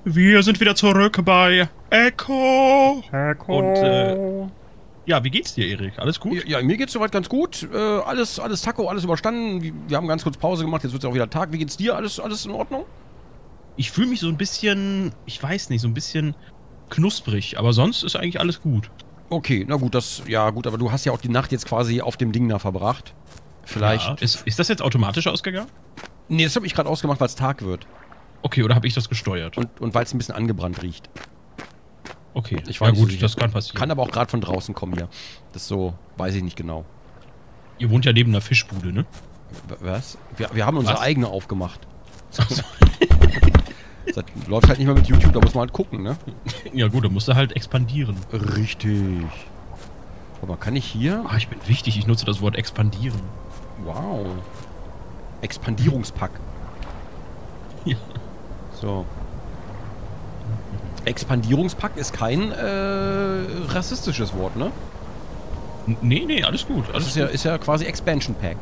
Wir sind wieder zurück bei Echo. Und, Ja, wie geht's dir, Erik? Alles gut? ja, mir geht's soweit ganz gut. Alles Taco, alles überstanden. Wir haben ganz kurz Pause gemacht, jetzt wird's auch wieder Tag. Wie geht's dir? Alles in Ordnung? Ich fühle mich so ein bisschen, ich weiß nicht, so ein bisschen knusprig, aber sonst ist eigentlich alles gut. Okay, na gut, ja gut, aber du hast ja auch die Nacht jetzt quasi auf dem Ding da verbracht. Vielleicht. Ja, ist das jetzt automatisch ausgegangen? Nee, das habe ich gerade ausgemacht, weil es Tag wird. Okay, oder habe ich das gesteuert? Und weil es ein bisschen angebrannt riecht. Okay, Ich ja weiß gut, nicht, das kann passieren. Kann aber auch gerade von draußen kommen hier. Das ist so, weiß ich nicht genau. Ihr wohnt ja neben einer Fischbude, ne? Was? Wir haben unsere Was? eigene aufgemacht. Das läuft halt nicht mehr mit YouTube, da muss man halt gucken, ne? Ja gut, dann musst du halt expandieren. Richtig. Aber kann ich hier? Ah, ich bin wichtig, ich nutze das Wort expandieren. Wow. Expandierungspack. Ja. So. Expandierungspack ist kein rassistisches Wort, ne? Nee, alles gut. Alles Ist ja quasi Expansion Pack.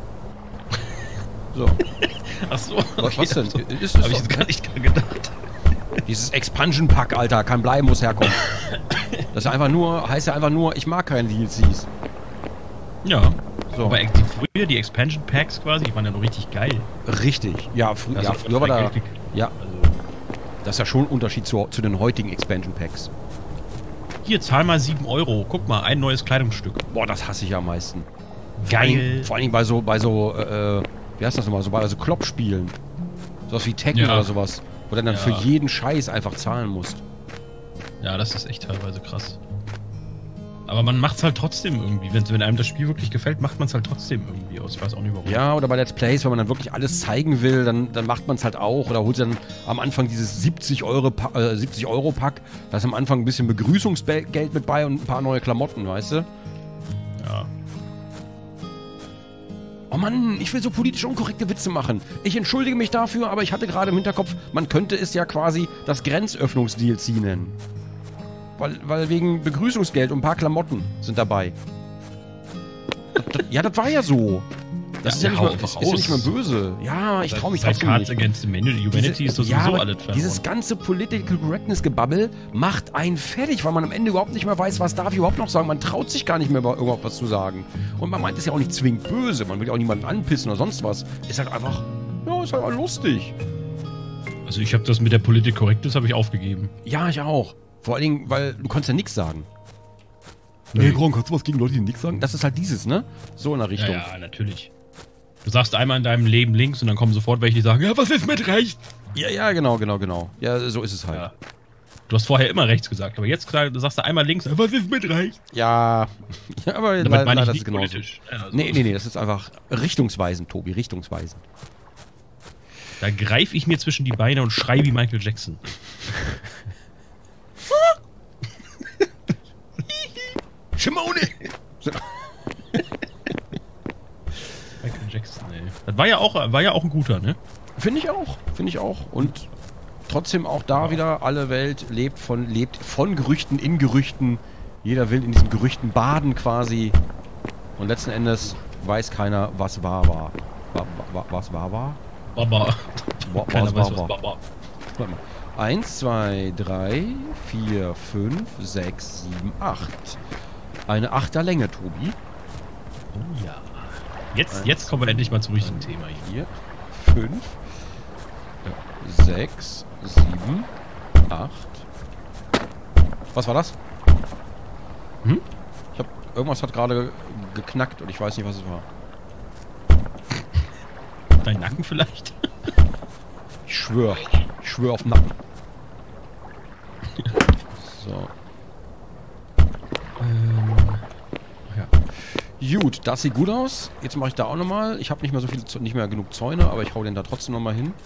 So. Ach so, Was denn? Also, Ist hab ich jetzt gar nicht dran gedacht. Dieses Expansion Pack, Alter, kann bleiben, muss herkommen. Das ist einfach nur, heißt ja einfach nur, ich mag keine DLCs. Ja. So. Aber früher die Expansion Packs quasi, die waren ja noch richtig geil. Richtig. Ja, früher war da. Ja. Also, Das ist ja schon ein Unterschied zu den heutigen Expansion Packs. hier, zahl mal 7 Euro. Guck mal, ein neues Kleidungsstück. Boah, das hasse ich am meisten. Geil. Vor allen Dingen bei so, wie heißt das nochmal, so bei so Kloppspielen. Sowas wie Tekken Ja. oder sowas. Wo du dann für jeden Scheiß einfach zahlen musst. Ja, das ist echt teilweise krass. Aber man macht's halt trotzdem irgendwie. Wenn einem das Spiel wirklich gefällt, macht man es halt trotzdem irgendwie aus. Ich weiß auch nicht warum. Ja, oder bei Let's Plays, wenn man dann wirklich alles zeigen will, dann macht man es halt auch. Oder holt dann am Anfang dieses 70 Euro Pack. Da ist am Anfang ein bisschen Begrüßungsgeld mit bei und ein paar neue Klamotten, weißt du? Ja. Oh Mann, ich will so politisch unkorrekte Witze machen. Ich entschuldige mich dafür, aber ich hatte gerade im Hinterkopf, man könnte es ja quasi das Grenzöffnungs-DLC nennen. Weil wegen Begrüßungsgeld und ein paar Klamotten sind dabei. Ja, das war ja so. Das ist ja nicht mal böse. Ja, ich trau mich trotzdem Cards nicht. Against Humanity ist das Ja, sowieso aber alles verloren. dieses ganze Political Correctness-Gebabbel macht einen fertig, weil man am Ende überhaupt nicht mehr weiß, was darf ich überhaupt noch sagen. Man traut sich gar nicht mehr, überhaupt was zu sagen. Und man meint es ja auch nicht zwingend böse. Man will ja auch niemanden anpissen oder sonst was. Ist halt einfach, ja, ist halt einfach lustig. Also ich habe das mit der Politik Correctness habe ich aufgegeben. Ja, ich auch. Vor allen Dingen, weil du konntest ja nichts sagen. Nee, Gronk, kannst du was gegen Leute, die nichts sagen? Das ist halt dieses, ne? So in der Richtung. Ja, natürlich. Du sagst einmal in deinem Leben links und dann kommen sofort welche, die sagen, ja, was ist mit rechts? Ja, genau. Ja, so ist es halt. Ja. Du hast vorher immer rechts gesagt, aber jetzt sagst du einmal links, was ist mit rechts? Ja, aber Damit meine ich das nicht ist genauso. politisch. Ja, also Nee, das ist einfach richtungsweisend, Tobi, richtungsweisend. Da greife ich mir zwischen die Beine und schrei wie Michael Jackson. Schimone! Michael Jackson, ey. Das war ja auch ein guter, ne? Finde ich auch. Und trotzdem auch da wieder, alle Welt lebt von Gerüchten in Gerüchten. Jeder will in diesen Gerüchten baden quasi. Und letzten Endes weiß keiner, was wahr war. Was wahr war? Baba. Keiner weiß, was war. Baba. Warte mal. 1, 2, 3, 4, 5, 6, 7, 8. Eine 8er Länge, Tobi. Oh ja. Jetzt kommen wir endlich mal zum richtigen Thema hier. 4, 5, 6, 7, 8. Was war das? Hm? Irgendwas hat gerade geknackt und ich weiß nicht, was es war. Dein Nacken vielleicht? Ich schwöre auf den Nacken. So. Ja. Gut, das sieht gut aus. Jetzt mache ich da auch nochmal. Ich habe nicht mehr genug Zäune, aber ich hau den da trotzdem nochmal hin.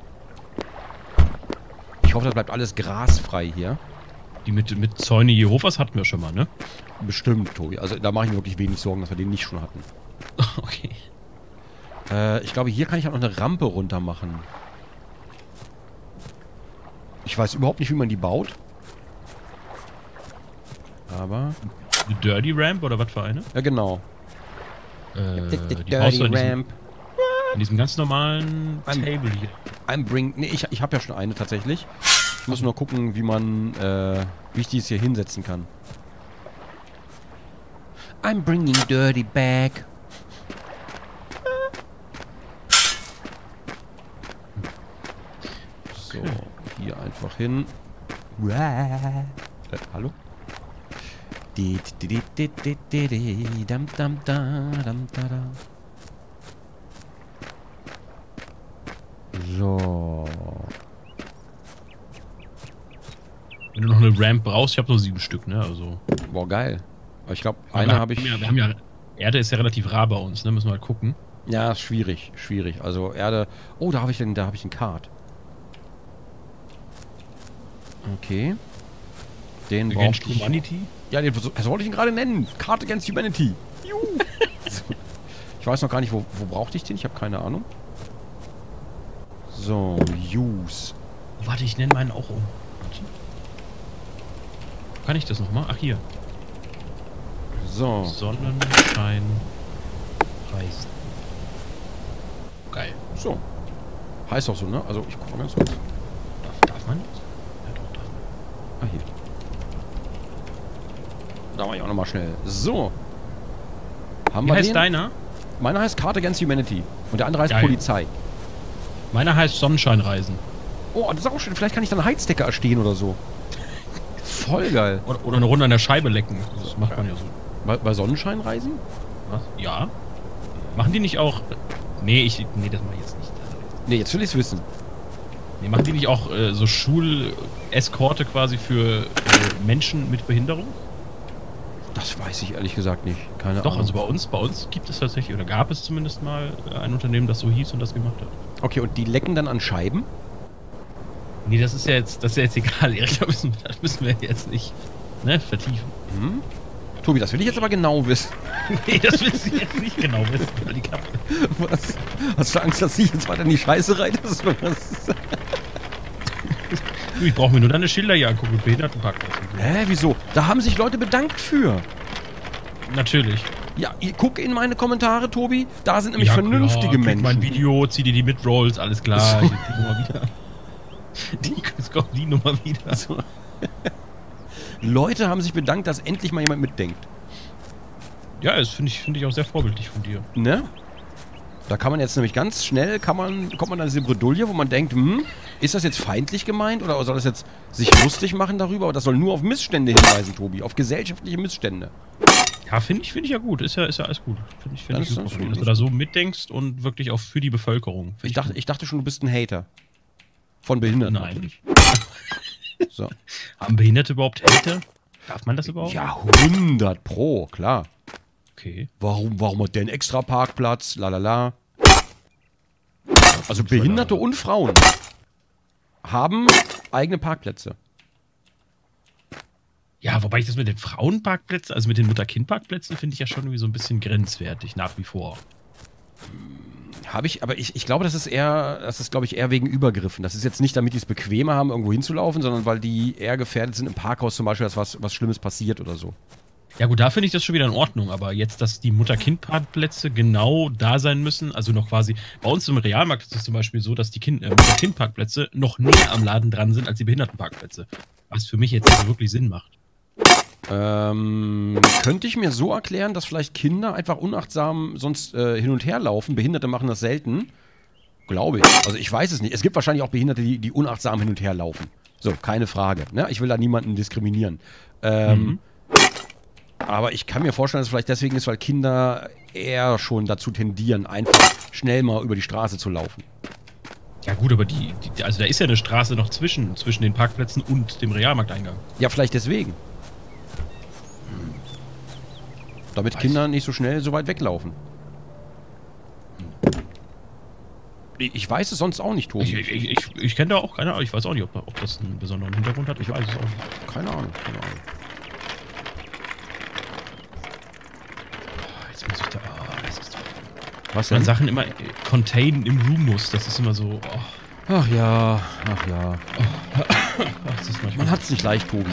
Ich hoffe, das bleibt alles grasfrei hier. Die mit Zäune Jehovas hatten wir schon mal, ne? Bestimmt, Tobi. Also da mache ich mir wirklich wenig Sorgen, dass wir den nicht schon hatten. Okay. Ich glaube, hier kann ich auch noch eine Rampe runter machen. Ich weiß überhaupt nicht, wie man die baut. Aber... Eine Dirty Ramp oder was für eine? Ja, genau. Die brauchst du in diesem ganz normalen Table hier. Nee, ich habe ja schon eine tatsächlich. Ich muss nur gucken, wie ich die jetzt hier hinsetzen kann. I'm bringing dirty back. So, hier einfach hin. Hallo? So. Wenn du noch eine Ramp brauchst, ich habe nur 7 Stück, ne? Also. Boah, geil. Aber ich glaube, eine habe ich... Wir haben ja... Erde ist ja relativ rar bei uns, ne? Müssen wir mal gucken. Ja, ist schwierig. Schwierig. Also Erde... Oh, da habe ich einen Card. Okay. Den brauche ich... Humanity? Ja, den sollte ich ihn gerade nennen. Card Against Humanity. Juhu. Ich weiß noch gar nicht, wo brauchte ich den? Ich habe keine Ahnung. So, Use. Warte, ich nenne meinen auch um. Kann ich das nochmal? Ach, hier. So. Sonnenschein Reisen. Geil. So. Heißt auch so, ne? Also, ich gucke mal ganz kurz. Darf man das? Ja, doch, darf man. Ah, hier. Da war ich auch nochmal schnell. So. Haben Wie heißt deiner? Meiner heißt Card Against Humanity. Und der andere heißt Geil. Polizei. Meiner heißt Sonnenscheinreisen. Oh, das ist auch schön. Vielleicht kann ich dann einen Heizdecker erstehen oder so. Voll geil. Oder eine Runde an der Scheibe lecken. Das macht man ja so. Bei Sonnenscheinreisen? Was? Ja. Machen die nicht auch... Nee, das mache ich jetzt nicht. Nee, jetzt will ich es wissen. Nee, machen die nicht auch so Schuleskorte quasi für Menschen mit Behinderung? Das weiß ich ehrlich gesagt nicht. Keine Doch, Ahnung. also bei uns gibt es tatsächlich, oder gab es zumindest mal ein Unternehmen, das so hieß und das gemacht hat. Okay, und die lecken dann an Scheiben? Nee, das ist ja jetzt egal, Erik, das müssen wir jetzt nicht vertiefen. Hm? Tobi, das will ich jetzt aber genau wissen. Nee, das willst du jetzt nicht genau wissen. Die Klappe. Was? Hast du Angst, dass ich jetzt weiter in die Scheiße reitest? Ich brauche mir nur deine Schilder hier angucken mit Behindertenparkplatz. Hä, wieso? Da haben sich Leute bedankt für. Natürlich. Ja, guck in meine Kommentare, Tobi. Da sind nämlich vernünftige klar, Menschen. Mein Video, zieh dir die Midrolls, alles klar. So. Die Nummer wieder. Die Nummer wieder. So. Leute haben sich bedankt, dass endlich mal jemand mitdenkt. Ja, das finde ich auch sehr vorbildlich von dir. Ne? Da kann man jetzt nämlich ganz schnell, kommt man dann in diese Bredouille, wo man denkt, ist das jetzt feindlich gemeint oder soll das jetzt sich lustig machen darüber? Aber das soll nur auf Missstände hinweisen, Tobi. Auf gesellschaftliche Missstände. Ja, finde ich ja gut. Ist ja alles gut. Finde ich super, schön, dass du da so mitdenkst und wirklich auch für die Bevölkerung. Ich dachte schon, du bist ein Hater. Von Behinderten. Nein. Natürlich. So. Haben Behinderte überhaupt Hater? Darf man das überhaupt? Ja, 100 Pro, klar. Okay. Warum hat der einen extra Parkplatz? Lalala. Also Behinderte und Frauen haben eigene Parkplätze. Ja, wobei ich das mit den Frauenparkplätzen, also mit den Mutter-Kind-Parkplätzen, finde ich ja schon irgendwie so ein bisschen grenzwertig nach wie vor. Habe ich, aber ich glaube, das ist glaube ich, eher wegen Übergriffen. Das ist jetzt nicht, damit die es bequemer haben, irgendwo hinzulaufen, sondern weil die eher gefährdet sind im Parkhaus zum Beispiel, dass was Schlimmes passiert oder so. Ja gut, da finde ich das schon wieder in Ordnung, aber jetzt, dass die Mutter-Kind-Parkplätze genau da sein müssen, also noch quasi, bei uns im Realmarkt ist es zum Beispiel so, dass die Mutter-Kind-Parkplätze noch näher am Laden dran sind als die Behindertenparkplätze. Was für mich jetzt also wirklich Sinn macht. Könnte ich mir so erklären, dass vielleicht Kinder einfach unachtsam sonst hin und her laufen. Behinderte machen das selten. Glaube ich. Also ich weiß es nicht. Es gibt wahrscheinlich auch Behinderte, die unachtsam hin und her laufen. So, keine Frage. Ne? Ich will da niemanden diskriminieren. Aber ich kann mir vorstellen, dass es vielleicht deswegen ist, weil Kinder eher schon dazu tendieren, einfach schnell mal über die Straße zu laufen. Ja gut, aber also da ist ja eine Straße noch zwischen den Parkplätzen und dem Realmarkteingang. Ja, vielleicht deswegen. Damit Kinder nicht so schnell so weit weglaufen. Ich weiß es sonst auch nicht, Tobi. Ich kenne da auch keine Ahnung. Ich weiß auch nicht, ob das einen besonderen Hintergrund hat. Ich weiß es auch nicht. Keine Ahnung. Jetzt muss ich da... das ist doch... Was Man denn? Sachen immer containen im Room muss. Das ist immer so... Ach ja. Das ist Man hat's nicht leicht, Tobi.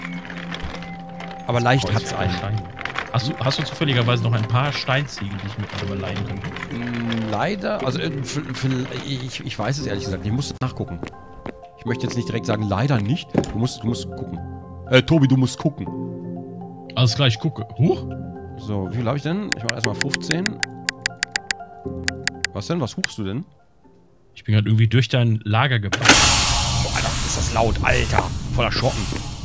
Aber leicht hat's einen. Hast du zufälligerweise noch ein paar Steinziegel, die ich mir überleihen könnte? Leider, also ich weiß es ehrlich gesagt, ich muss nachgucken. Ich möchte jetzt nicht direkt sagen, leider nicht. Du musst gucken. Tobi, du musst gucken. Alles klar, ich gucke. Huch. So, wie viel habe ich denn? Ich mache erstmal 15. Was denn? Was suchst du denn? Ich bin gerade irgendwie durch dein Lager gebracht. Boah, Alter, ist das laut, Alter. Voller Schocken.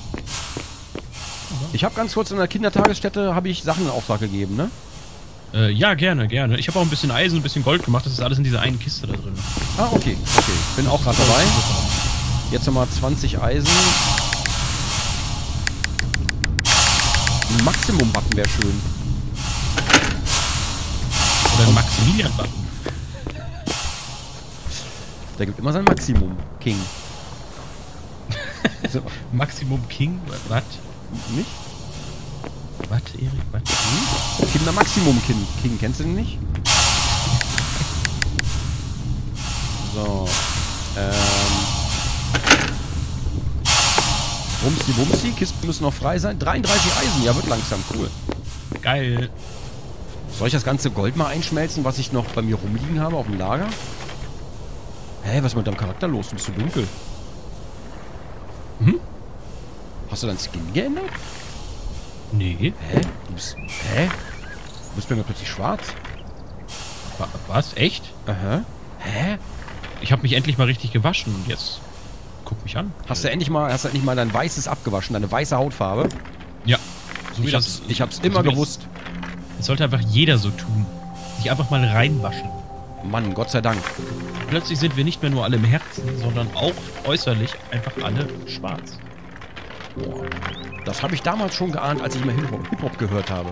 Ich habe ganz kurz in der Kindertagesstätte habe ich Sachen in Auftrag gegeben, ne? Ja, gerne, gerne. Ich habe auch ein bisschen Eisen, ein bisschen Gold gemacht. Das ist alles in dieser einen Kiste da drin. Ah, okay. Okay. Bin auch gerade dabei. Jetzt nochmal 20 Eisen. Ein Maximum-Button wäre schön. Oder ein Maximilian-Button. Der gibt immer sein Maximum, King. So. Maximum King? Was? Nicht? Was, Erik? Was? Kinder Maximum King. Kennst du den nicht? So. Bumsi. Kisten müssen noch frei sein. 33 Eisen. Ja, wird langsam. Cool. Geil. Soll ich das ganze Gold mal einschmelzen, was ich noch bei mir rumliegen habe auf dem Lager? Hä, was ist mit deinem Charakter los? Du bist so dunkel. Hm? Hast du deinen Skin geändert? Nee. Hä? Du bist mir plötzlich schwarz. Was? Echt? Aha. Hä? Ich habe mich endlich mal richtig gewaschen und jetzt guck mich an. Hast du endlich mal dein Weißes abgewaschen, deine weiße Hautfarbe? Ja. So Ich hab's immer gewusst. Das sollte einfach jeder so tun. Sich einfach mal reinwaschen. Mann, Gott sei Dank. Plötzlich sind wir nicht mehr nur alle im Herzen, sondern auch äußerlich einfach alle schwarz. Boah. Das habe ich damals schon geahnt, als ich mal Hip-Hop gehört habe.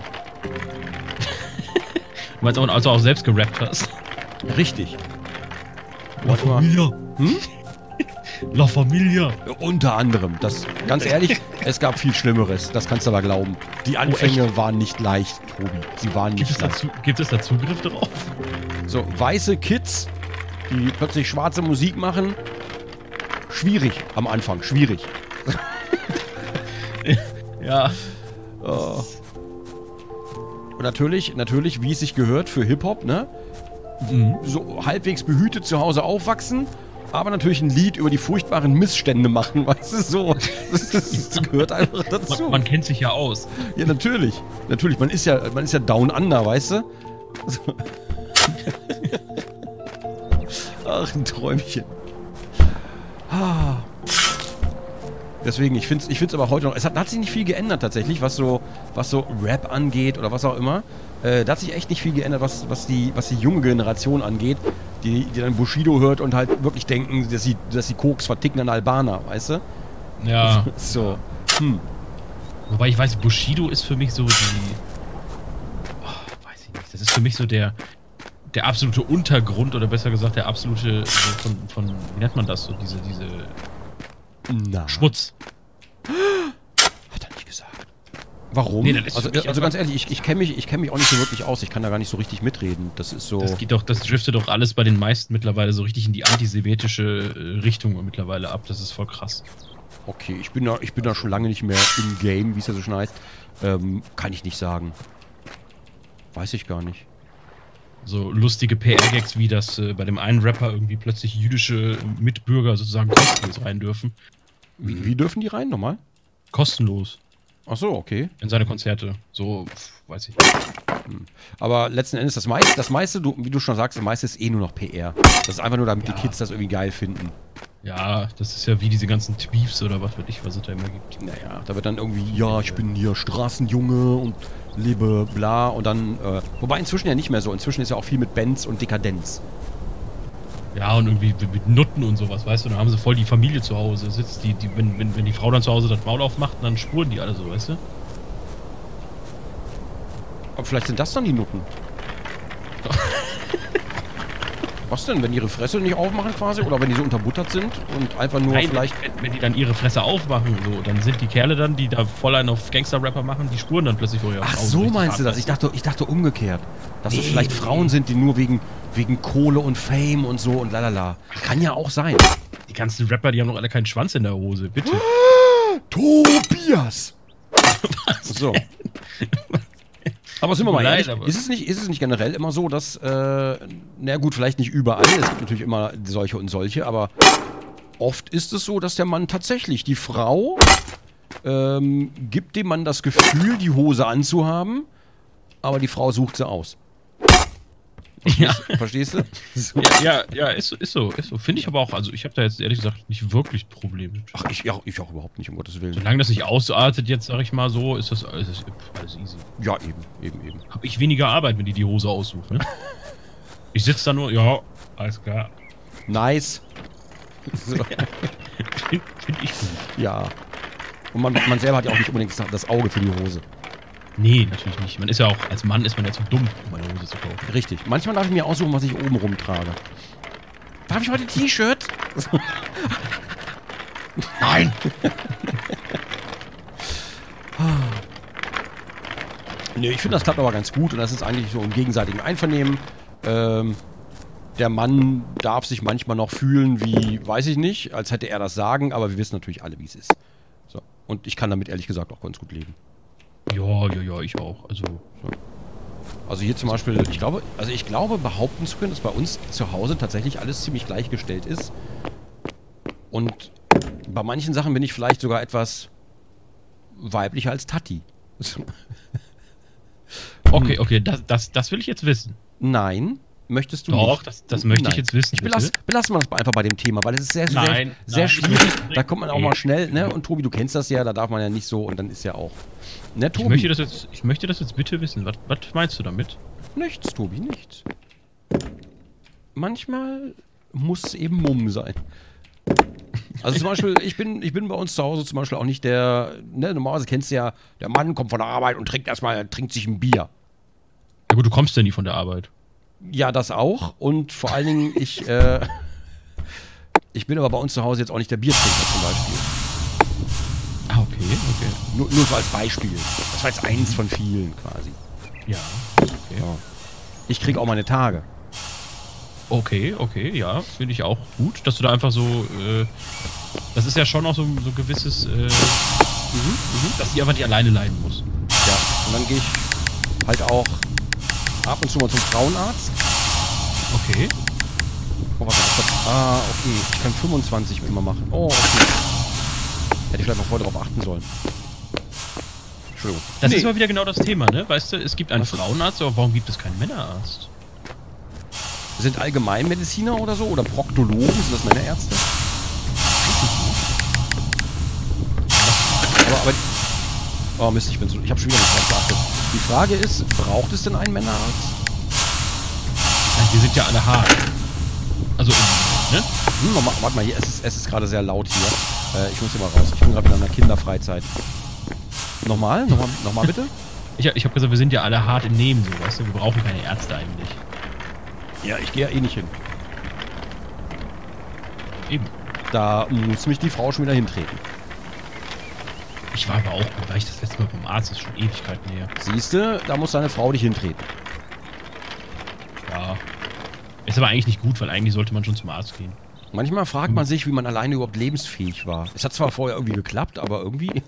Weil du also auch selbst gerappt hast. Richtig. La Familia. Hm? La Familia. Unter anderem. Das, ganz ehrlich, es gab viel Schlimmeres. Das kannst du aber glauben. Die Anfänge waren nicht leicht, Tobi. Sie waren nicht leicht. Gibt es da Zugriff drauf? So, weiße Kids, die plötzlich schwarze Musik machen. Schwierig am Anfang. Schwierig. Ja. Und natürlich, wie es sich gehört für Hip-Hop, ne? Mhm. So halbwegs behütet zu Hause aufwachsen, aber natürlich ein Lied über die furchtbaren Missstände machen, weißt du, so. Das gehört einfach dazu. Man kennt sich ja aus. Ja, natürlich. Natürlich, man ist ja down under, weißt du? So. Ach, ein Träumchen. Deswegen, ich find's aber heute noch, es hat sich nicht viel geändert tatsächlich, was so Rap angeht oder was auch immer. Da hat sich echt nicht viel geändert, was die junge Generation angeht, die dann Bushido hört und halt wirklich denken, dass sie Koks verticken an Albaner, weißt du? Ja. So. Wobei ich weiß, Bushido ist für mich so weiß ich nicht, das ist für mich so der absolute Untergrund oder besser gesagt der absolute von wie nennt man das so, diese Na. Schmutz. Hat er nicht gesagt. Warum? Nee, das ist also ganz ehrlich, ich kenn mich auch nicht so wirklich aus. Ich kann da gar nicht so richtig mitreden. Das ist so. Das driftet doch alles bei den meisten mittlerweile so richtig in die antisemitische Richtung mittlerweile ab. Das ist voll krass. Okay, ich bin da schon lange nicht mehr im Game, wie es ja so schon heißt. Kann ich nicht sagen. Weiß ich gar nicht. So lustige PR-Gags, wie das bei dem einen Rapper irgendwie plötzlich jüdische Mitbürger sozusagen kostenlos rein dürfen. Wie dürfen die rein nochmal? Kostenlos. Ach so, okay. In seine Konzerte. So, weiß ich. Aber letzten Endes, das meiste, wie du schon sagst, das meiste ist eh nur noch PR. Das ist einfach nur, damit die Kids das irgendwie geil finden. Ja, das ist ja wie diese ganzen Tweets oder was weiß ich, was es da immer gibt. Naja, da wird dann irgendwie, ja, ich bin hier Straßenjunge und lebe bla und dann, wobei inzwischen ja nicht mehr so. Inzwischen ist ja auch viel mit Bands und Dekadenz. Ja, und irgendwie mit Nutten und sowas, weißt du, dann haben sie voll die Familie zu Hause. Sitzt wenn die Frau dann zu Hause das Maul aufmacht, dann spuren die alle so, weißt du? Aber vielleicht sind das dann die Nutten. Was denn, wenn die ihre Fresse nicht aufmachen quasi? Oder wenn die so unterbuttert sind und einfach nur vielleicht... Wenn die dann ihre Fresse aufmachen, so, dann sind die Kerle dann, die da voll einen auf Gangster-Rapper machen, die spuren dann plötzlich vor ihrer Ach Frau. so meinst du das? Ich dachte umgekehrt. Dass es vielleicht Frauen sind, die nur wegen Kohle und Fame und so und lalala. Kann ja auch sein. Die ganzen Rapper, die haben doch alle keinen Schwanz in der Hose, bitte. Tobias! So. Aber sind wir mal ehrlich, Leid, ist es nicht generell immer so, dass, na gut, vielleicht nicht überall, es gibt natürlich immer solche und solche, aber oft ist es so, dass der Mann tatsächlich, die Frau gibt dem Mann das Gefühl, die Hose anzuhaben, aber die Frau sucht sie aus. Verstehst du? So. Ja, ist so. Finde ich aber auch, also ich habe da jetzt ehrlich gesagt nicht wirklich Probleme mit. Ach, ich auch überhaupt nicht, um Gottes Willen. Solange das nicht ausartet, jetzt sag ich mal so, ist das alles easy. Ja, eben. Habe ich weniger Arbeit, wenn die Hose aussucht, ne? Ich sitze da nur, ja, alles klar. Nice. So. Find ich gut. Ja. Und man selber hat ja auch nicht unbedingt das Auge für die Hose. Nee, natürlich nicht. Man ist ja auch, als Mann ist man ja zu dumm, um eine Hose zu kaufen. Richtig. Manchmal darf ich mir aussuchen, was ich oben rumtrage. Darf ich heute T-Shirt? Nein! Nee, ich finde, das klappt aber ganz gut und das ist eigentlich so im gegenseitigen Einvernehmen. Der Mann darf sich manchmal noch fühlen wie, weiß ich nicht, als hätte er das Sagen, aber wir wissen natürlich alle, wie es ist. So. Und ich kann damit ehrlich gesagt auch ganz gut leben. Ja, ich auch. Also hier zum Beispiel, ich glaube behaupten zu können, dass bei uns zu Hause tatsächlich alles ziemlich gleichgestellt ist. Und bei manchen Sachen bin ich vielleicht sogar etwas weiblicher als Tati. Okay, das will ich jetzt wissen. Nein, möchtest du Doch, nicht? das möchte ich jetzt wissen. Belassen wir das einfach bei dem Thema, weil es ist sehr schwierig. Da kommt man auch mal schnell, ne? Und Tobi, du kennst das ja, da darf man ja nicht so und dann ist ja auch. Ne, Tobi? Ich möchte das jetzt bitte wissen. Was meinst du damit? Nichts, Tobi, nichts. Manchmal muss es eben Mumm sein. Also zum Beispiel, ich bin bei uns zu Hause zum Beispiel auch nicht der, ne, normalerweise kennst du ja, der Mann kommt von der Arbeit und trinkt sich ein Bier. Ja gut, du kommst ja nie von der Arbeit. Ja, das auch. Und vor allen Dingen, ich bin aber bei uns zu Hause jetzt auch nicht der Biertrinker zum Beispiel. Ah, okay. Nur so als Beispiel. Das war jetzt eins von vielen quasi. Ja, okay. Ja. Ich kriege auch meine Tage. Okay, ja, finde ich auch gut, dass du da einfach so, das ist ja schon auch so gewisses, dass die einfach nicht alleine leiden muss. Ja, und dann gehe ich halt auch ab und zu mal zum Frauenarzt. Okay. Oh, warte, okay, ich kann 25 immer machen. Oh, okay. Hätte ich vielleicht noch vorher darauf achten sollen. Entschuldigung. Das ist mal wieder genau das Thema, ne? Weißt du, es gibt einen Frauenarzt, aber warum gibt es keinen Männerarzt? Sind Allgemeinmediziner oder so? Oder Proktologen? Sind das Männerärzte? Aber oh Mist, ich habe schon wieder nicht drauf geachtet. Die Frage ist, braucht es denn einen Männerarzt? Nein, die sind ja alle hart. Also, ne? Warte mal, hier, es ist gerade sehr laut hier. Ich muss hier mal raus. Ich bin gerade wieder in einer Kinderfreizeit. Nochmal bitte? Ich habe gesagt, wir sind ja alle hart im Nehmen, so, weißt du? Wir brauchen keine Ärzte eigentlich. Ja, ich gehe ja eh nicht hin. Eben. Da muss mich die Frau schon wieder hintreten. Ich war aber auch, weil ich das letzte Mal beim Arzt, ist schon Ewigkeiten her. Siehste, da muss deine Frau dich hintreten. Ja. Ist aber eigentlich nicht gut, weil eigentlich sollte man schon zum Arzt gehen. Manchmal fragt man sich, wie man alleine überhaupt lebensfähig war. Es hat zwar vorher irgendwie geklappt, aber irgendwie...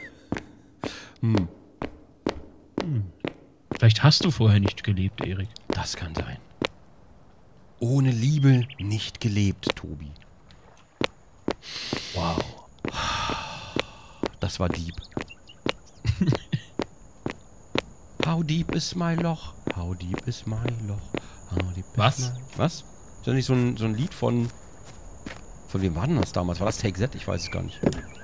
Vielleicht hast du vorher nicht gelebt, Erik. Das kann sein. Ohne Liebe nicht gelebt, Tobi. Wow. Das war deep. How deep is my Loch? How deep is my Loch? How deep Was? Is my... Was? Ist das nicht so ein Lied von... Von wem war denn das damals? War das Take That? Ich weiß es gar nicht.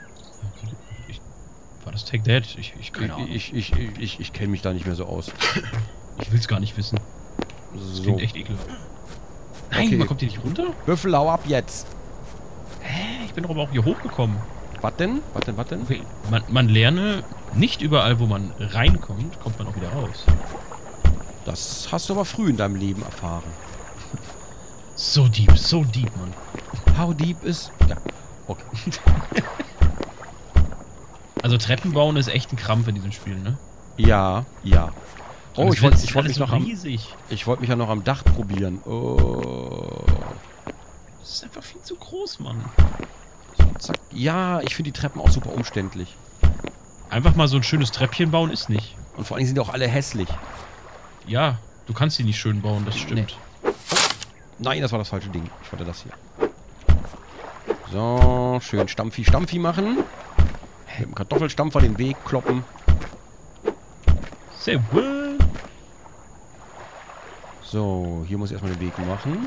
War das Take That? Ich keine Ahnung. Ich kenne mich da nicht mehr so aus. Ich will es gar nicht wissen. Das klingt echt ekelhaft. Nein, Okay. man kommt hier nicht runter? Würfel, hau ab jetzt. Hä? Ich bin doch aber auch hier hochgekommen. Was denn? Okay, man lerne, nicht überall, wo man reinkommt, kommt man auch wieder raus. Das hast du aber früh in deinem Leben erfahren. So deep, Mann. How deep is... Ja, okay. Also Treppen bauen ist echt ein Krampf in diesem Spiel, ne? Ja. Oh, ich wollte mich so noch riesig. Ich wollte mich ja noch am Dach probieren. Oh. Das ist einfach viel zu groß, Mann. Zack. Ja, ich finde die Treppen auch super umständlich. Einfach mal so ein schönes Treppchen bauen ist nicht. Und vor allem sind die auch alle hässlich. Ja, du kannst sie nicht schön bauen, das stimmt. Nein, das war das falsche Ding. Ich wollte das hier. So, schön Stampfi machen. Mit dem Kartoffelstampfer den Weg kloppen. Sehr gut. So, hier muss ich erstmal den Weg machen.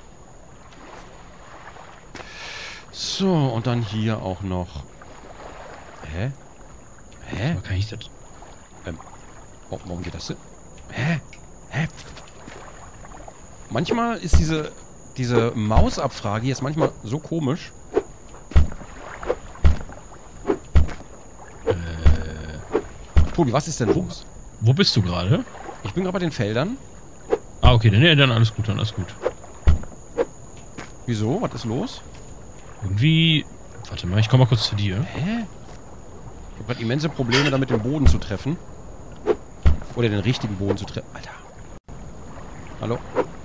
So, und dann hier auch noch. Hä? Hä? Aber kann ich das? Warum geht das denn? Hä? Manchmal ist diese Mausabfrage jetzt manchmal so komisch. Tobi, was ist denn los? Wo bist du gerade? Ich bin gerade bei den Feldern. Ah, okay, dann alles gut, dann alles gut. Wieso? Was ist los? Irgendwie... Warte mal, ich komme mal kurz zu dir. Hä? Ich habe gerade immense Probleme damit, den Boden zu treffen. Oder den richtigen Boden zu treffen. Alter. Hallo?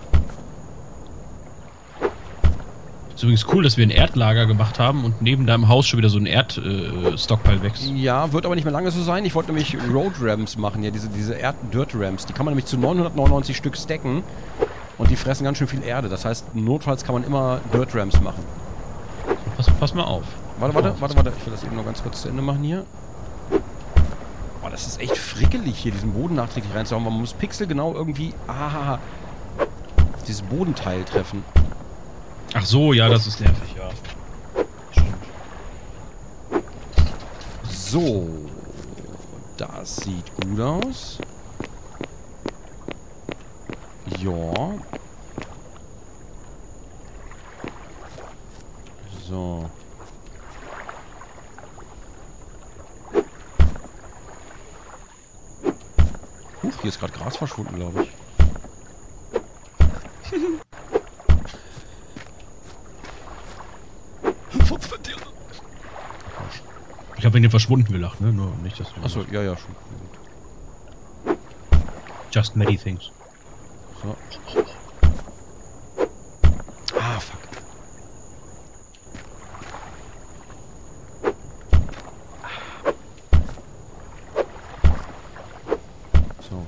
Ist übrigens cool, dass wir ein Erdlager gemacht haben und neben deinem Haus schon wieder so ein Erdstockpile wächst. Ja, wird aber nicht mehr lange so sein. Ich wollte nämlich Road Ramps machen, ja, diese Dirt Ramps. Die kann man nämlich zu 999 Stück stacken und die fressen ganz schön viel Erde. Das heißt, notfalls kann man immer Dirt Ramps machen. Pass mal auf. Warte. Ich will das eben noch ganz kurz zu Ende machen hier. Oh, das ist echt frickelig hier, diesen Boden nachträglich reinzuhauen. Man muss pixelgenau irgendwie... dieses Bodenteil treffen. Ach so, ja, das ist nervig, ja. Stimmt. So. Das sieht gut aus. Ja. So. Huch, hier ist gerade Gras verschwunden, glaube ich. Ich habe wegen dem Verschwunden gelacht, ne? Nur nicht, dass du... Achso, ja, schon. Just many things. So. Fuck. So.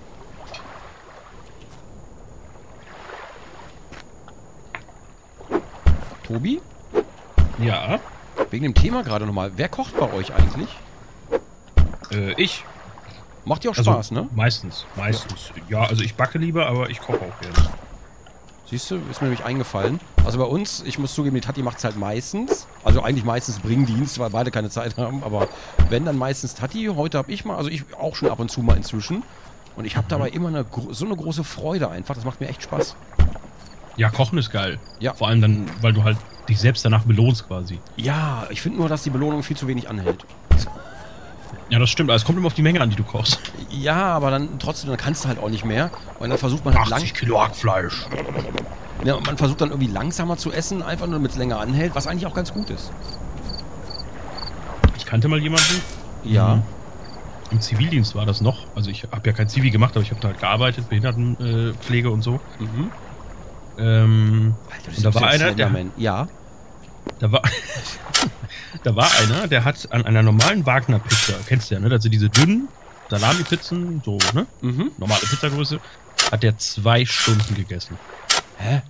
Tobi? Ja? Wegen dem Thema gerade nochmal. Wer kocht bei euch eigentlich? Ich. Macht dir auch Also, Spaß, ne? Meistens. Ja, also ich backe lieber, aber ich koche auch gerne. Siehst du, ist mir nämlich eingefallen. Also bei uns, ich muss zugeben, die Tati macht es halt meistens. Also eigentlich meistens Bringdienst, weil beide keine Zeit haben. Aber wenn, dann meistens Tati. Heute habe ich mal, also ich auch schon ab und zu mal inzwischen. Und ich habe dabei immer so eine große Freude einfach. Das macht mir echt Spaß. Ja, Kochen ist geil. Ja. Vor allem dann, weil du halt dich selbst danach belohnst quasi. Ja, ich finde nur, dass die Belohnung viel zu wenig anhält. Ja, das stimmt. Aber es kommt immer auf die Menge an, die du kochst. Ja, aber dann trotzdem, dann kannst du halt auch nicht mehr. Und dann versucht man halt 80 Kilo Hackfleisch. Ja, und man versucht dann irgendwie langsamer zu essen, einfach nur damit es länger anhält, was eigentlich auch ganz gut ist. Ich kannte mal jemanden. Ja. Im Zivildienst war das noch. Also ich habe ja kein Zivi gemacht, aber ich habe da halt gearbeitet, Behindertenpflege und so. Mhm. Alter, und da war einer, ja. Da war einer, der hat an einer normalen Wagner-Pizza, kennst du ja, ne? Also diese dünnen Salami-Pizzen, so, ne? Mhm. Normale Pizzagröße, hat der 2 Stunden gegessen. Hä?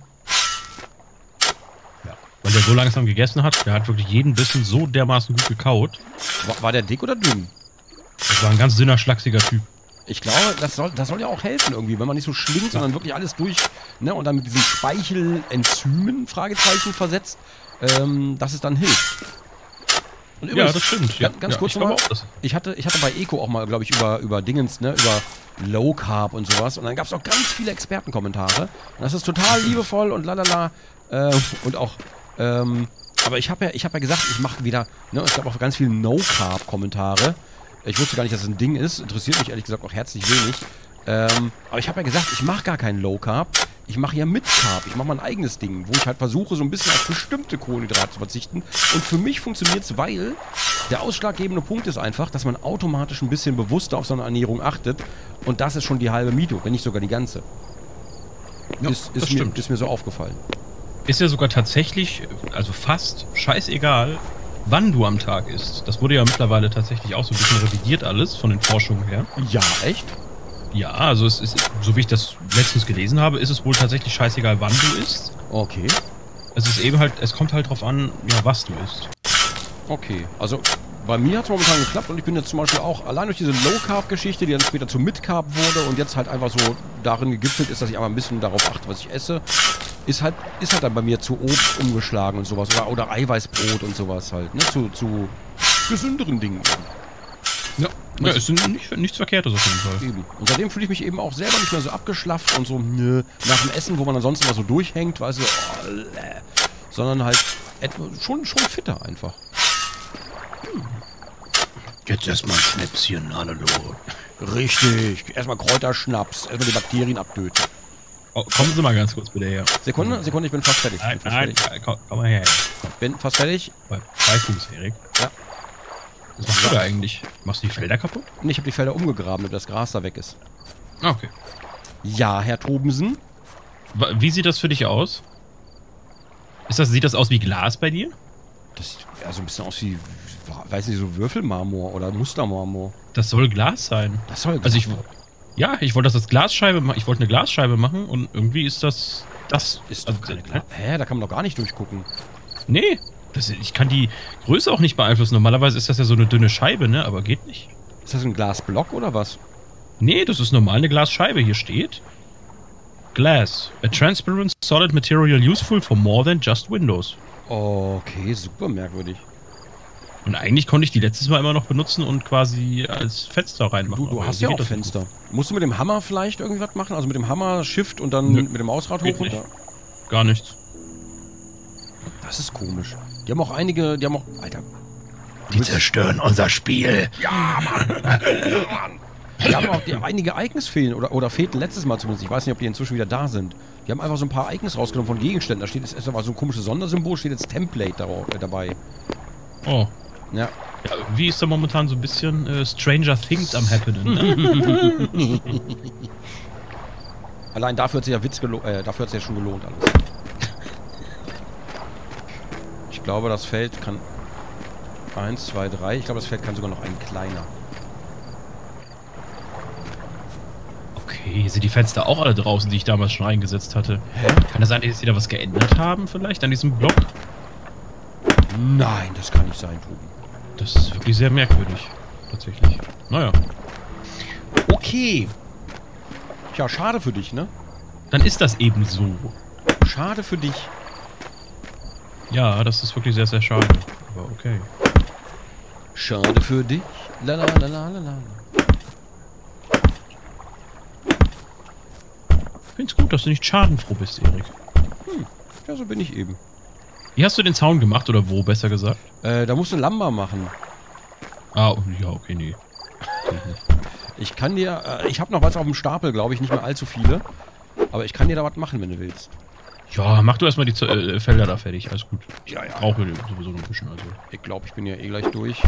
Ja. Weil der so langsam gegessen hat, der hat wirklich jeden Bissen so dermaßen gut gekaut. War der dick oder dünn? Das war ein ganz dünner, schlachsiger Typ. Ich glaube, das soll ja auch helfen irgendwie, wenn man nicht so schlingt, sondern wirklich alles durch, ne, und dann mit diesen Speichelenzymen, Fragezeichen, versetzt, dass es dann hilft. Und übrigens, ja, das stimmt. Ganz kurz nochmal, ich hatte bei Eco auch mal, glaube ich, über Dingens, ne, über Low Carb und sowas, und dann gab es auch ganz viele Expertenkommentare, und das ist total liebevoll und lalala, und auch, aber ich habe ja gesagt, ich mache wieder, ne, es gab auch ganz viele No Carb Kommentare. Ich wusste gar nicht, dass es ein Ding ist. Interessiert mich ehrlich gesagt auch herzlich wenig. Aber ich habe ja gesagt, ich mache gar keinen Low Carb. Ich mache ja mit Carb. Ich mache mein eigenes Ding, wo ich halt versuche, so ein bisschen auf bestimmte Kohlenhydrate zu verzichten. Und für mich funktioniert es, weil der ausschlaggebende Punkt ist einfach, dass man automatisch ein bisschen bewusster auf seine Ernährung achtet. Und das ist schon die halbe Miete, wenn nicht sogar die ganze. Ja, ist mir so aufgefallen. Ist ja sogar tatsächlich, also fast scheißegal, wann du am Tag isst. Das wurde ja mittlerweile tatsächlich auch so ein bisschen revidiert alles von den Forschungen her. Ja, echt? Ja, also es ist, so wie ich das letztens gelesen habe, ist es wohl tatsächlich scheißegal, wann du isst. Okay. Es ist eben halt, es kommt halt drauf an, ja, was du isst. Okay, also bei mir hat es momentan geklappt und ich bin jetzt zum Beispiel auch, allein durch diese Low-Carb-Geschichte, die dann später zu Mid-Carb wurde und jetzt halt einfach so darin gegipfelt ist, dass ich einfach ein bisschen darauf achte, was ich esse, ist halt dann bei mir zu Obst umgeschlagen und sowas. Oder Eiweißbrot und sowas halt, ne? Zu gesünderen Dingen. Ja, ja, ist nichts Verkehrtes auf jeden Fall. Eben. Und seitdem fühle ich mich eben auch selber nicht mehr so abgeschlafft und so, nö, nach dem Essen, wo man ansonsten immer so durchhängt, weißt du, sondern halt schon fitter einfach. Jetzt erstmal ein Schnäpschen, hallo. Richtig. Erstmal Kräuterschnaps, erstmal die Bakterien abtöten. Oh, kommen Sie mal ganz kurz bitte her. Sekunde, ich bin fast fertig. Nein, komm mal her. Bin fast fertig. Bei Fuß, Erik. Ja. Was machst du da eigentlich? Machst du die Felder kaputt? Ich habe die Felder umgegraben, damit das Gras da weg ist. Ah, okay. Ja, Herr Tobensen. Wie sieht das für dich aus? Sieht das aus wie Glas bei dir? Das sieht ja so ein bisschen aus wie, weiß nicht, so Würfelmarmor oder Mustermarmor. Das soll Glas sein. Das soll Glas Also sein. ich wollte das als Glasscheibe machen. Ich wollte eine Glasscheibe machen und irgendwie ist das ist doch keine Glas. Hä, da kann man doch gar nicht durchgucken. Nee, ich kann die Größe auch nicht beeinflussen. Normalerweise ist das ja so eine dünne Scheibe, ne? Aber geht nicht. Ist das ein Glasblock oder was? Nee, das ist normal eine Glasscheibe. Hier steht Glass. A transparent solid material useful for more than just windows. Okay, super merkwürdig. Und eigentlich konnte ich die letztes Mal immer noch benutzen und quasi als Fenster reinmachen. Du hast ja auch Fenster. Musst du mit dem Hammer vielleicht irgendwas machen? Also mit dem Hammer Shift und dann mit dem Mausrad hoch runter? Gar nichts. Das ist komisch. Die haben auch Alter. Die zerstören unser Spiel. Ja, Mann. Die haben auch einige Icons fehlen oder fehlten letztes Mal zumindest. Ich weiß nicht, ob die inzwischen wieder da sind. Die haben einfach so ein paar Icons rausgenommen von Gegenständen. Da steht jetzt aber so ein komisches Sondersymbol, steht jetzt Template dabei. Oh. Ja. Ja, irgendwie ist da momentan so ein bisschen Stranger Things am Happening. Ne? Allein dafür hat sich ja schon gelohnt alles. Ich glaube, das Feld kann 1, 2, 3. Ich glaube, das Feld kann sogar noch ein kleiner. Okay, hier sind die Fenster auch alle draußen, die ich damals schon eingesetzt hatte. Hä? Kann das sein, dass sie da was geändert haben vielleicht an diesem Block? Nein, das kann nicht sein, Tobi. Das ist wirklich sehr merkwürdig. Tatsächlich. Naja. Okay. Tja, schade für dich, ne? Dann ist das eben so. Schade für dich. Ja, das ist wirklich sehr, sehr schade. Aber okay. Schade für dich. La la la la la la. Ich find's gut, dass du nicht schadenfroh bist, Erik. Ja, so bin ich eben. Wie hast du den Zaun gemacht, oder wo, besser gesagt? Da musst du Lamba machen. Ah, ja, okay, nee. Ich kann dir, ich habe noch was auf dem Stapel, glaube ich, nicht mehr allzu viele. Aber ich kann dir da was machen, wenn du willst. Ja, mach du erstmal die Felder da fertig, alles gut. Ja, ja. Ich brauche sowieso noch ein bisschen, also. Ich glaube, ich bin ja eh gleich durch.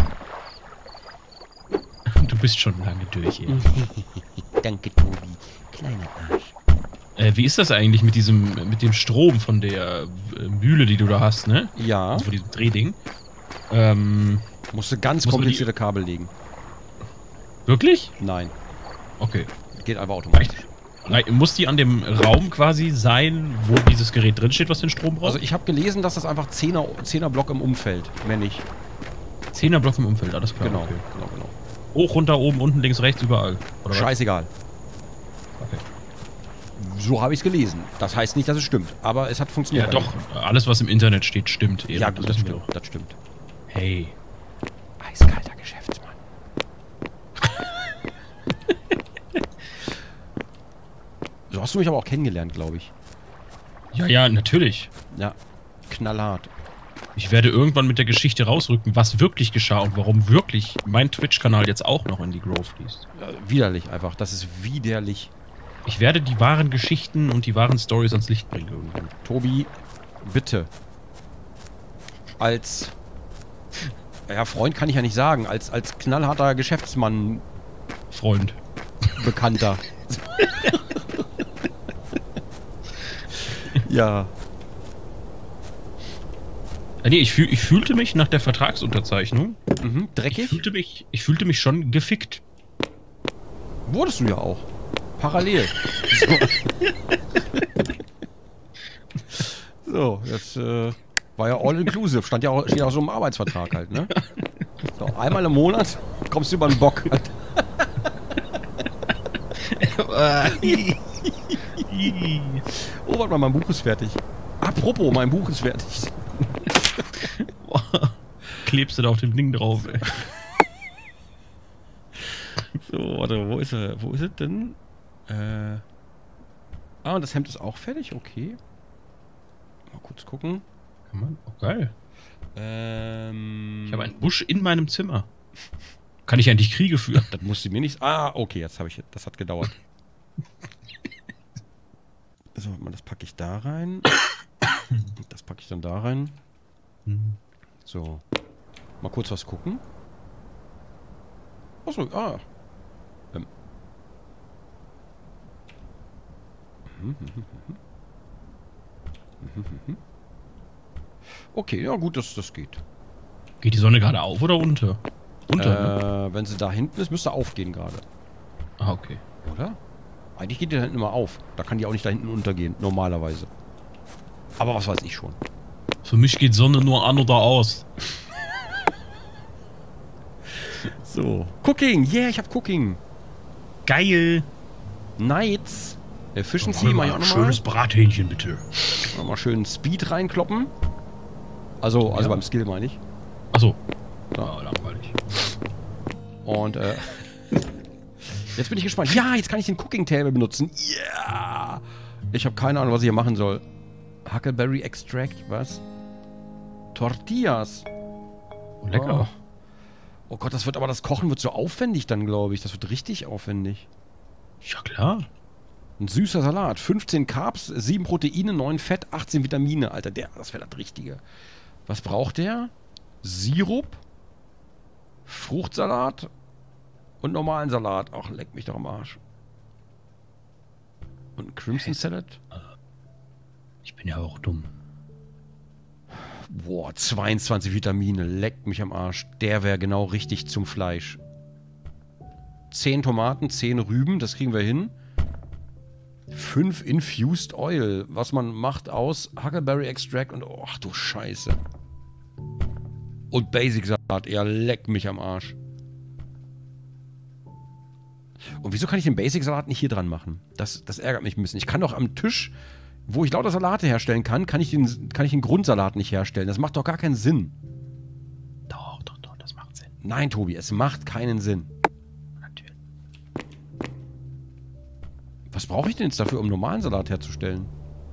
Du bist schon lange durch, Erik. Danke, Tobi. Kleiner Arsch. Wie ist das eigentlich mit dem Strom von der Mühle, die du da hast, ne? Ja. Also von diesem Drehding. Musst du ganz Muss man komplizierte Kabel legen. Wirklich? Nein. Okay. Geht einfach automatisch. Muss die an dem Raum quasi sein, wo dieses Gerät drinsteht, was den Strom braucht? Also ich habe gelesen, dass das einfach 10er Block im Umfeld, wenn nicht. 10er Block im Umfeld, alles klar. Genau, Okay. genau. Hoch, runter, oben, unten, links, rechts, überall. Oder was? Scheißegal. Okay. So habe ich es gelesen. Das heißt nicht, dass es stimmt, aber es hat funktioniert. Ja, doch. Alles, was im Internet steht, stimmt. Erik. Ja, gut, das wissen wir stimmt. doch. Das stimmt. Hey. Eiskalter Geschäftsmann. So hast du mich aber auch kennengelernt, glaube ich. Ja, natürlich. Ja, knallhart. Ich werde irgendwann mit der Geschichte rausrücken, was wirklich geschah und warum wirklich mein Twitch-Kanal jetzt auch noch in die Grove fließt. Widerlich einfach. Das ist widerlich. Ich werde die wahren Geschichten und die wahren Stories ans Licht bringen irgendwann. Tobi, bitte. Als... Ja, Freund kann ich ja nicht sagen. Als knallharter Geschäftsmann... Freund. Bekannter. Ja. Nee, ich fühlte mich nach der Vertragsunterzeichnung. Dreckig? Ich fühlte mich schon gefickt. Wurdest du ja auch. Parallel. So, das war ja all inclusive. Steht ja auch so im Arbeitsvertrag halt, ne? So, einmal im Monat kommst du über den Bock. Oh, warte mal, mein Buch ist fertig. Apropos, mein Buch ist fertig. Klebst du da auf dem Ding drauf, ey. So, warte, wo ist er? Wo ist es denn? Und das Hemd ist auch fertig, okay. Mal kurz gucken. Kann man? Oh, geil. Ich habe einen Busch in meinem Zimmer. Kann ich eigentlich Kriege führen? Das musste mir nicht... Ah, okay, jetzt habe ich... Das hat gedauert. So, das packe ich da rein. Das packe ich dann da rein. So. Mal kurz was gucken. Achso, Okay, ja gut, das geht. Geht die Sonne gerade auf oder unter? Unter, ne? Wenn sie da hinten ist, müsste aufgehen gerade. Ah, okay. Oder? Eigentlich geht die da hinten immer auf. Da kann die auch nicht da hinten untergehen, normalerweise. Aber was weiß ich schon. Für mich geht Sonne nur an oder aus. So. Cooking! Yeah, ich hab Cooking! Geil! Nights! Efficiency mach ich auch nochmal. Schönes Brathähnchen, bitte. Mal schön Speed reinkloppen. Also beim Skill meine ich. Achso. Ja, langweilig. Und jetzt bin ich gespannt. Ja, jetzt kann ich den Cooking Table benutzen. Ja! Yeah! Ich habe keine Ahnung, was ich hier machen soll. Huckleberry Extract, was? Tortillas. Oh, lecker. Oh Gott, das Kochen wird so aufwendig dann, glaube ich. Das wird richtig aufwendig. Ja, klar. Ein süßer Salat. 15 Carbs, 7 Proteine, 9 Fett, 18 Vitamine. Alter, das wäre das Richtige. Was braucht der? Sirup, Fruchtsalat und normalen Salat. Ach, leck mich doch am Arsch. Und ein Crimson Salad? Ich bin ja auch dumm. Boah, 22 Vitamine. Leck mich am Arsch. Der wäre genau richtig zum Fleisch. 10 Tomaten, 10 Rüben, das kriegen wir hin. 5 Infused Oil, was man macht aus Huckleberry Extract und ach du Scheiße. Und Basic Salat, ja, leck mich am Arsch. Und wieso kann ich den Basic Salat nicht hier dran machen? Das ärgert mich ein bisschen. Ich kann doch am Tisch, wo ich lauter Salate herstellen kann, kann ich den Grundsalat nicht herstellen. Das macht doch gar keinen Sinn. Doch, das macht Sinn. Nein, Tobi, es macht keinen Sinn. Natürlich. Was brauche ich denn jetzt dafür, um normalen Salat herzustellen?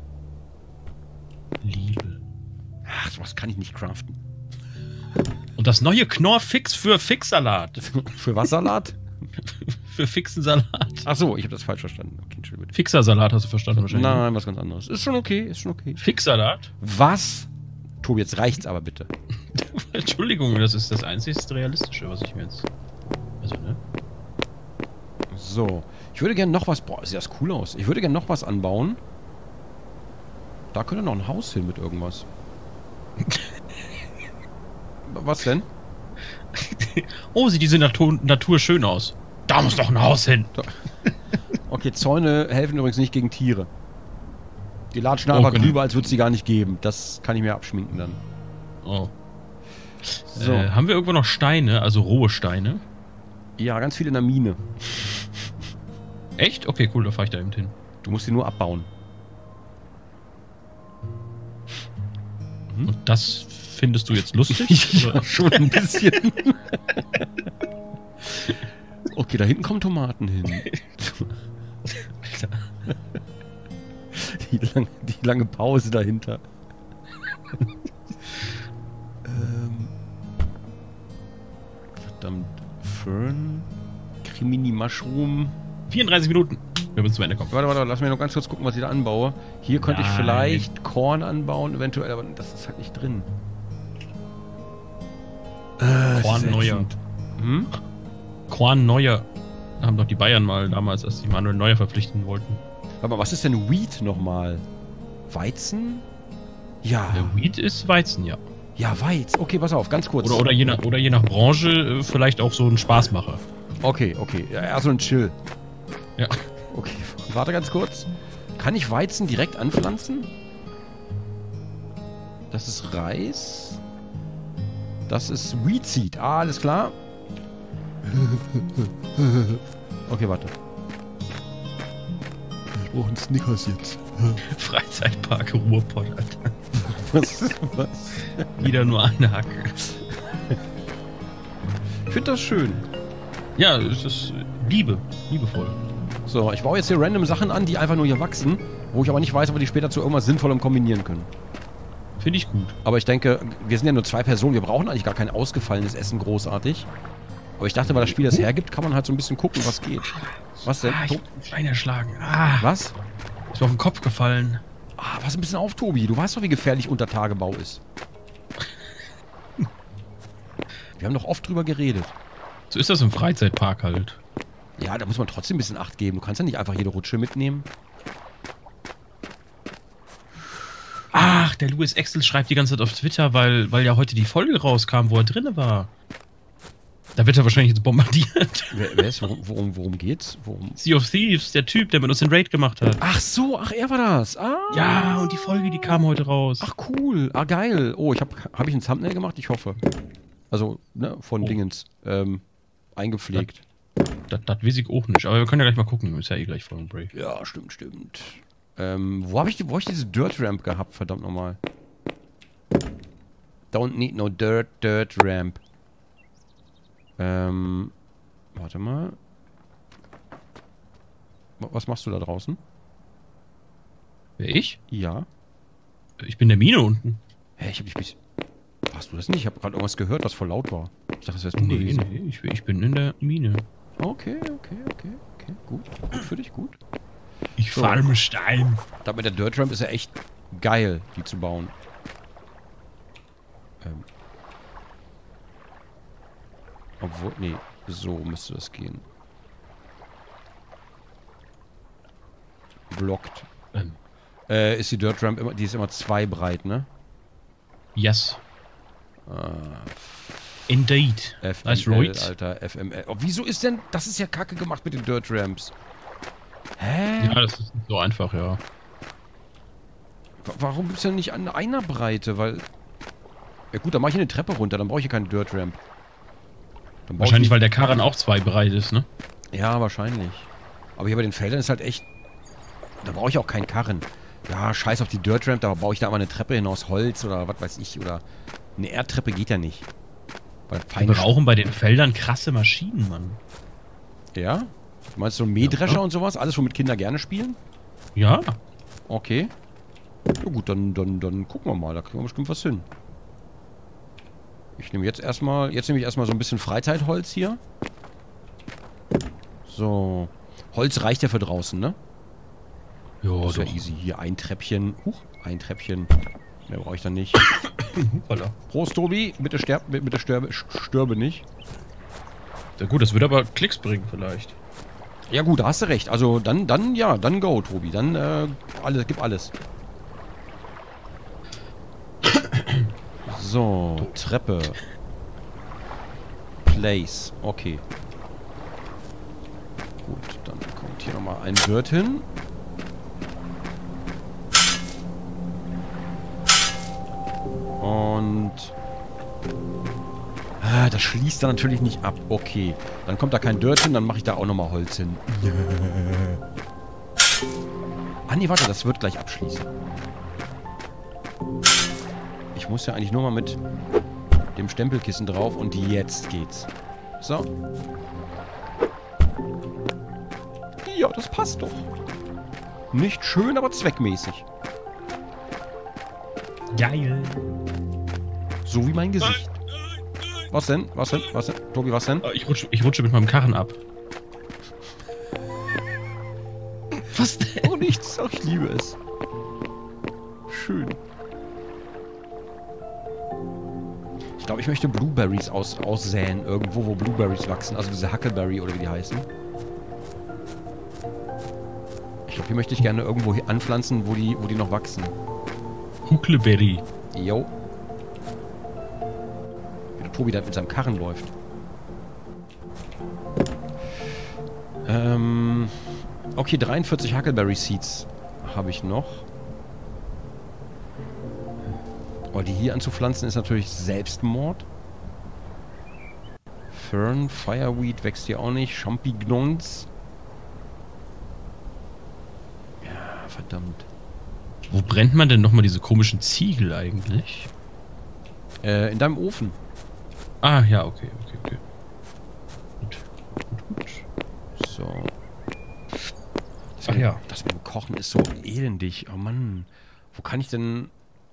Liebe. Ach, sowas kann ich nicht craften. Und das neue Knorr-Fix für Fixsalat. Für was Salat? Für fixen Salat. Ach so, ich habe das falsch verstanden. Okay, Entschuldigung. Fixersalat hast du verstanden wahrscheinlich. Nein, was ganz anderes. Ist schon okay, ist schon okay. Fixsalat? Was? Tobi, jetzt reicht's aber bitte. Entschuldigung, das ist das einzigste Realistische, was ich mir jetzt... Also, ne? So. Ich würde gerne noch was... Boah, sieht das cool aus. Ich würde gerne noch was anbauen. Da könnte noch ein Haus hin mit irgendwas. Was denn? Oh, sieht diese Natur schön aus. Da muss doch ein Haus hin. Okay, Zäune helfen übrigens nicht gegen Tiere. Die latschen einfach drüber, als würde es sie gar nicht geben. Das kann ich mir abschminken dann. Oh. So. Haben wir irgendwo noch Steine, also rohe Steine? Ja, ganz viel in der Mine. Echt? Okay, cool, da fahre ich da eben hin. Du musst sie nur abbauen. Und das findest du jetzt lustig? Ja, schon ein bisschen. Okay, da hinten kommen Tomaten hin. Die lange Pause dahinter. Verdammt. Fern. Crimini Mushroom. 34 Minuten. Wir müssen zum Ende kommen. Warte, lass mich noch ganz kurz gucken, was ich da anbaue. Hier könnte ich vielleicht Korn anbauen, eventuell, aber das ist halt nicht drin. Korn Neuer. Hm? Korn Neuer. Haben doch die Bayern mal damals, als die Manuel Neuer verpflichten wollten. Warte mal, was ist denn Wheat nochmal? Weizen? Ja. Wheat ist Weizen, ja. Ja, Weizen. Okay, pass auf, ganz kurz. Oder je nach Branche vielleicht auch so ein Spaßmacher. Okay. Ja, so ein Chill. Ja. Okay, warte ganz kurz. Kann ich Weizen direkt anpflanzen? Das ist Reis. Das ist Wheat Seed. Ah, alles klar. Okay, warte. Ich brauche einen Snickers jetzt. Freizeitpark Ruhrpott, Alter. Was? Wieder nur eine Hacke. Ich finde das schön. Ja, es ist liebevoll. So, ich baue jetzt hier random Sachen an, die einfach nur hier wachsen, wo ich aber nicht weiß, ob wir die später zu irgendwas Sinnvollem kombinieren können. Finde ich gut. Aber ich denke, wir sind ja nur 2 Personen, wir brauchen eigentlich gar kein ausgefallenes Essen großartig. Aber ich dachte, weil das Spiel das hergibt, kann man halt so ein bisschen gucken, was geht. Was denn? Ich hab einen Stein erschlagen. Ah, Was? ist mir auf den Kopf gefallen. Ah, pass ein bisschen auf, Tobi. Du weißt doch, wie gefährlich Untertagebau ist. Wir haben doch oft drüber geredet. So ist das im Freizeitpark halt. Ja, da muss man trotzdem ein bisschen Acht geben. Du kannst ja nicht einfach jede Rutsche mitnehmen. Ach, der Louis Axel schreibt die ganze Zeit auf Twitter, weil ja heute die Folge rauskam, wo er drinne war. Da wird er wahrscheinlich jetzt bombardiert. Wer ist? Worum geht's? Sea of Thieves, der Typ, der mit uns den Raid gemacht hat. Ach so, ach, er war das. Ah. Ja, und die Folge, die kam heute raus. Ach, cool. Ah, geil. Oh, hab ich ein Thumbnail gemacht? Ich hoffe. Also, ne, von Dingens. Eingepflegt. Das weiß ich auch nicht, aber wir können ja gleich mal gucken. Ist ja eh gleich vor dem Break. Ja, stimmt. Wo hab ich diese Dirt Ramp gehabt? Verdammt nochmal. Don't need no dirt ramp. Warte mal. Was machst du da draußen? Wer, ich? Ja. Ich bin in der Mine unten. Hä, ich hab dich bis... Hast du das nicht? Ich habe gerade irgendwas gehört, was voll laut war. Ich dachte, das wärst du gewesen. Nee, ich bin in der Mine. Okay. Gut für dich, gut. Ich farme Stein. Da mit der Dirt Ramp ist ja echt geil, die zu bauen. Obwohl, nee, so müsste das gehen. Blockt. Ist die Dirt Ramp immer, die ist immer 2 breit, ne? Yes. Indeed. FML, right. Alter, FML. Oh, wieso ist denn, das ist ja kacke gemacht mit den Dirt Ramps. Hä? Ja, das ist nicht so einfach, ja. Warum ist denn nicht an einer Breite? Weil, ja gut, dann mache ich eine Treppe runter, dann brauche ich hier keine Dirt Ramp. Wahrscheinlich, weil der Karren auch 2 breit ist, ne? Ja, wahrscheinlich. Aber hier bei den Feldern ist halt echt, da brauche ich auch keinen Karren. Ja, scheiß auf die Dirt Ramp, da baue ich da mal eine Treppe hin aus Holz oder was weiß ich, oder eine Erdtreppe geht ja nicht. Wir brauchen bei den Feldern krasse Maschinen, Mann. Ja? Du meinst so ein Mähdrescher und sowas? Alles, womit Kinder gerne spielen? Ja. Okay. Ja gut, dann gucken wir mal, da kriegen wir bestimmt was hin. Ich nehme jetzt erstmal so ein bisschen Freizeitholz hier. So. Holz reicht ja für draußen, ne? Jo, das ist ja doch. easy. Hier ein Treppchen. Ein Treppchen. Mehr brauche ich dann nicht. Prost, Tobi. Bitte störbe nicht. Ja gut, das wird aber Klicks bringen vielleicht. Ja gut, da hast du recht. Also dann go, Tobi. Dann gib alles. So, Treppe. Place. Okay. Gut, dann kommt hier nochmal ein Dirt hin. Und... das schließt dann natürlich nicht ab. Okay. Dann kommt da kein Dirt hin, dann mache ich da auch nochmal Holz hin. Ah nee, warte, das wird gleich abschließen. Ich muss ja eigentlich nur mal mit dem Stempelkissen drauf und jetzt geht's. So. Ja, das passt doch. Nicht schön, aber zweckmäßig. Geil. So wie mein Gesicht. Was denn? Tobi, was denn? Ich rutsche mit meinem Karren ab. Was denn? Oh, nichts. Ach, ich liebe es. Schön. Ich glaube, ich möchte Blueberries aussäen. Irgendwo, wo Blueberries wachsen. Also diese Huckleberry oder wie die heißen. Ich glaube, hier möchte ich gerne irgendwo anpflanzen, wo die noch wachsen. Huckleberry. Jo. Wie der Tobi da mit seinem Karren läuft. Okay, 43 Huckleberry Seeds habe ich noch. Oh, Aber die hier anzupflanzen ist natürlich Selbstmord. Fern, Fireweed wächst hier auch nicht. Champignons. Ja, verdammt. Wo brennt man denn nochmal diese komischen Ziegel eigentlich? In deinem Ofen. Ah, ja, okay. Gut. So. Ach ja. Das mit dem Kochen ist so elendig. Oh Mann. Wo kann ich denn...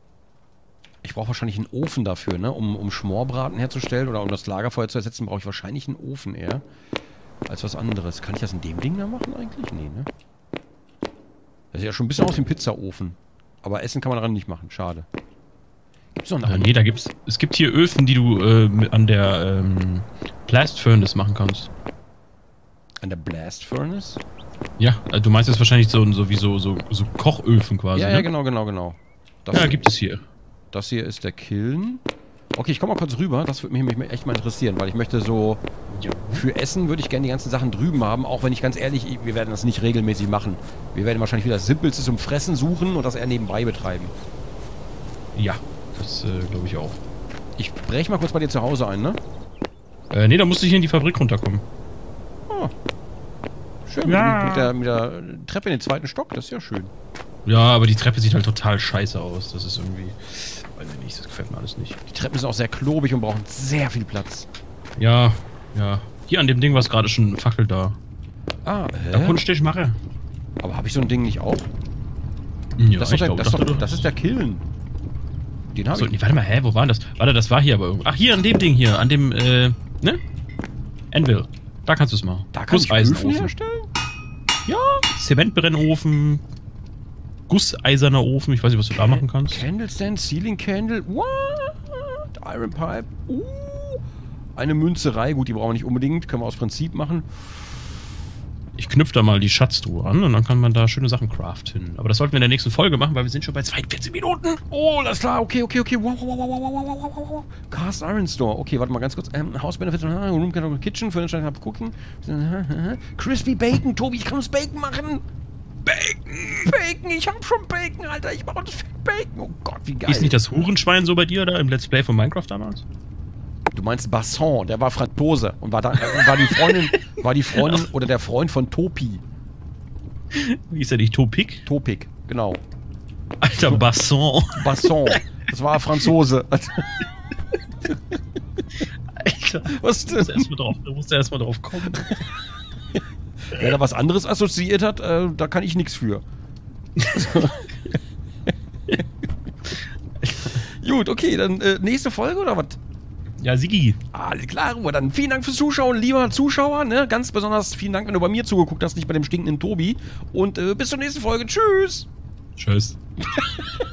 Ich brauche wahrscheinlich einen Ofen dafür, ne? Um Schmorbraten herzustellen oder um das Lagerfeuer zu ersetzen, brauche ich wahrscheinlich einen Ofen eher. Als was anderes. Kann ich das in dem Ding da machen eigentlich? Nee, ne? Das sieht ja schon ein bisschen aus wie ein Pizzaofen. Aber Essen kann man daran nicht machen. Schade. Gibt's noch einen? Nee, es gibt hier Öfen, die du an der Blast Furnace machen kannst. An der Blast Furnace? Ja, du meinst jetzt wahrscheinlich so Kochöfen quasi, Ja, ne? ja, genau. Das Ja, hier, gibt es hier. das hier ist der Kiln. Okay, ich komme mal kurz rüber. Das würde mich echt mal interessieren, weil ich möchte so... Ja. Für Essen würde ich gerne die ganzen Sachen drüben haben, auch wenn ich ganz ehrlich, wir werden das nicht regelmäßig machen. Wir werden wahrscheinlich wieder das Simpelste zum Fressen suchen und das eher nebenbei betreiben. Ja, das glaube ich auch. Ich breche mal kurz bei dir zu Hause ein, ne? Nee, da musste ich hier in die Fabrik runterkommen. Ah. Schön, Ja. mit der Treppe in den zweiten Stock, das ist ja schön. Ja, aber die Treppe sieht halt total scheiße aus. Das ist irgendwie... Weiß ich nicht, das gefällt mir alles nicht. Die Treppen sind auch sehr klobig und brauchen sehr viel Platz. Ja. Hier an dem Ding war es gerade schon eine Fackel da. Ah, Da konnte ich machen. Aber habe ich so ein Ding nicht auch? Ja, Das ist der Kiln. Den habe So, ich. nee, warte mal, wo war das? Warte, das war hier aber irgendwo. Ach, hier an dem Ding hier, an dem, ne? Anvil. Da kannst du es machen. Da kann ich Öfen herstellen? Ja, Zementbrennofen, gusseiserner Ofen, ich weiß nicht, was du da machen kannst. Candlestand, Ceiling Candle, what? Iron Pipe, eine Münzerei, gut, die brauchen wir nicht unbedingt, können wir aus Prinzip machen. Ich knüpfe da mal die Schatztruhe an und dann kann man da schöne Sachen craften. Aber das sollten wir in der nächsten Folge machen, weil wir sind schon bei 42 Minuten. Oh, alles klar, okay. Wow. Cast Iron Store, okay, warte mal ganz kurz. House Benefits, Room Kitchen, Furniture, Cooking. Crispy Bacon, Tobi, ich kann uns Bacon machen. Bacon, ich hab schon Bacon, Alter, ich mache uns Bacon. Oh Gott, wie geil. Ist nicht das Hurenschwein so bei dir da im Let's Play von Minecraft damals? Du meinst Basson, der war Franzose und war die Freundin oder der Freund von Topi. Wie ist der nicht? Topik? Topik, genau. Alter, Basson. Basson, das war Franzose. Alter, Was denn? Du musst erst mal drauf kommen. Wer da was anderes assoziiert hat, da kann ich nichts für. Gut, okay, dann nächste Folge oder was? Ja, Sigi. Alles klar, Ruhe. Dann vielen Dank fürs Zuschauen, lieber Zuschauer. Ne? Ganz besonders vielen Dank, wenn du bei mir zugeguckt hast, nicht bei dem stinkenden Tobi. Und bis zur nächsten Folge. Tschüss. Tschüss.